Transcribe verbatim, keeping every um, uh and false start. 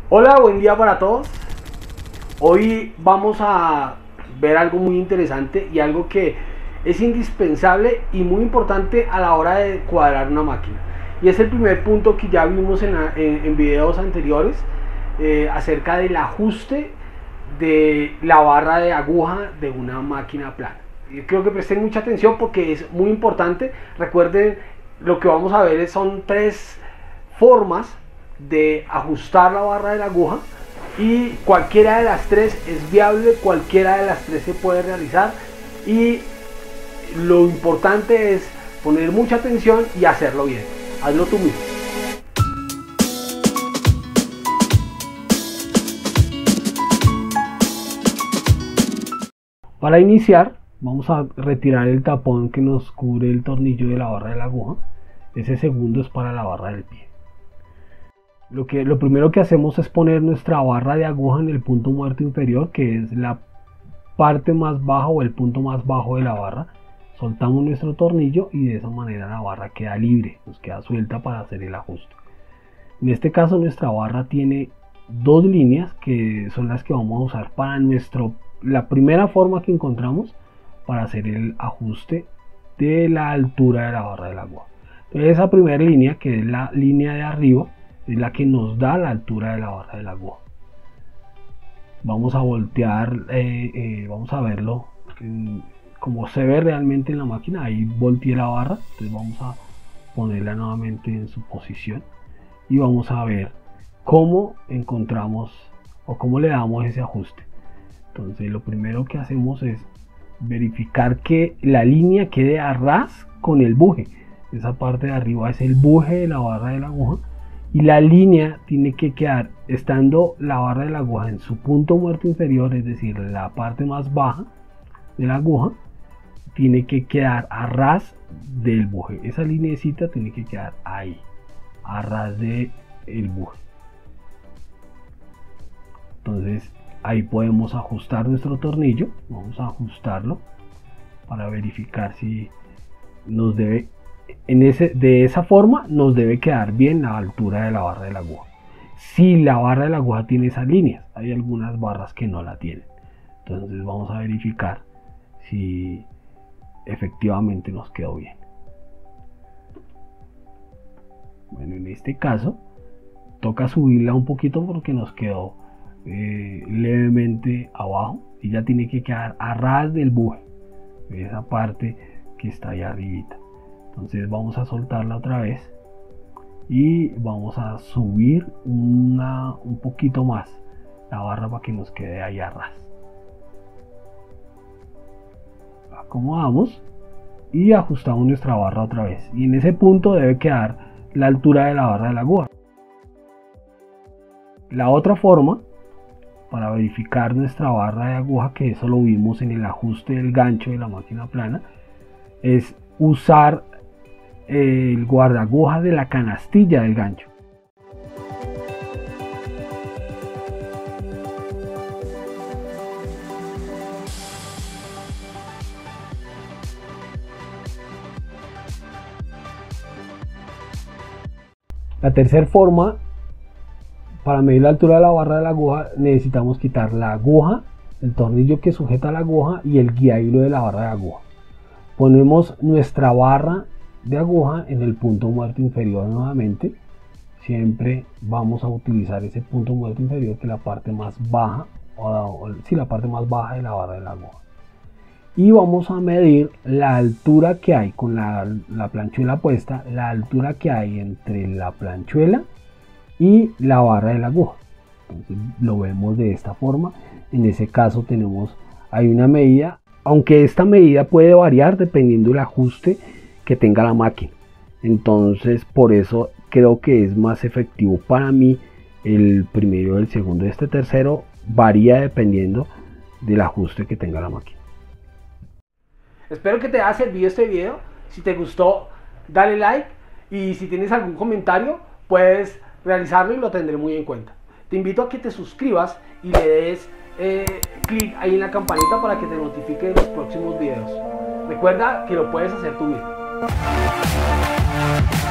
Hola, buen día para todos. Hoy vamos a ver algo muy interesante y algo que es indispensable y muy importante a la hora de cuadrar una máquina. Y es el primer punto que ya vimos en, en, en videos anteriores eh, acerca del ajuste de la barra de aguja de una máquina plana. Y creo que presten mucha atención porque es muy importante. Recuerden, lo que vamos a ver son tres formas de ajustar la barra de la aguja y cualquiera de las tres es viable, cualquiera de las tres se puede realizar y lo importante es poner mucha atención y hacerlo bien. Hazlo tú mismo. Para iniciar vamos a retirar el tapón que nos cubre el tornillo de la barra de la aguja. Ese segundo es para la barra del pie. Lo, que, lo primero que hacemos es poner nuestra barra de aguja en el punto muerto inferior, que es la parte más baja o el punto más bajo de la barra. Soltamos nuestro tornillo y de esa manera la barra queda libre, nos queda suelta para hacer el ajuste. En este caso nuestra barra tiene dos líneas que son las que vamos a usar para nuestro, la primera forma que encontramos para hacer el ajuste de la altura de la barra de la aguja. Entonces esa primera línea, que es la línea de arriba, es la que nos da la altura de la barra de la aguja. Vamos a voltear, eh, eh, vamos a verlo en, como se ve realmente en la máquina. Ahí volteé la barra, entonces vamos a ponerla nuevamente en su posición y vamos a ver cómo encontramos o cómo le damos ese ajuste. Entonces lo primero que hacemos es verificar que la línea quede a ras con el buje. Esa parte de arriba es el buje de la barra de la aguja y la línea tiene que quedar estando la barra de la aguja en su punto muerto inferior, es decir, la parte más baja de la aguja tiene que quedar a ras del buje. Esa lineecita tiene que quedar ahí, a ras del buje. Entonces ahí podemos ajustar nuestro tornillo. Vamos a ajustarlo para verificar si nos debe en ese, de esa forma nos debe quedar bien la altura de la barra de la aguja. Si la barra de la aguja tiene esas líneas, hay algunas barras que no la tienen. Entonces vamos a verificar si efectivamente nos quedó bien. Bueno, en este caso toca subirla un poquito porque nos quedó eh, levemente abajo y ya tiene que quedar a ras del buje, esa parte que está ahí arribita. Entonces vamos a soltarla otra vez y vamos a subir una, un poquito más la barra para que nos quede ahí a ras. Acomodamos y ajustamos nuestra barra otra vez y en ese punto debe quedar la altura de la barra de la aguja. La otra forma para verificar nuestra barra de aguja, que eso lo vimos en el ajuste del gancho de la máquina plana, es usar el guardagujas de la canastilla del gancho. La tercera forma, para medir la altura de la barra de la aguja, necesitamos quitar la aguja, el tornillo que sujeta la aguja y el guía hilo de la barra de aguja. Ponemos nuestra barra de aguja en el punto muerto inferior nuevamente. Siempre vamos a utilizar ese punto muerto inferior, que es la parte más baja o, o sí, la parte más baja de la barra de la aguja, y vamos a medir la altura que hay con la, la planchuela puesta, la altura que hay entre la planchuela y la barra de la aguja. Entonces lo vemos de esta forma. En ese caso tenemos hay una medida, aunque esta medida puede variar dependiendo del ajuste que tenga la máquina. Entonces por eso creo que es más efectivo para mí el primero, el segundo. Este tercero varía dependiendo del ajuste que tenga la máquina. Espero que te haya servido este video. Si te gustó, dale like, y si tienes algún comentario puedes realizarlo y lo tendré muy en cuenta. Te invito a que te suscribas y le des eh, clic ahí en la campanita para que te notifique de los próximos videos. Recuerda que lo puedes hacer tú mismo.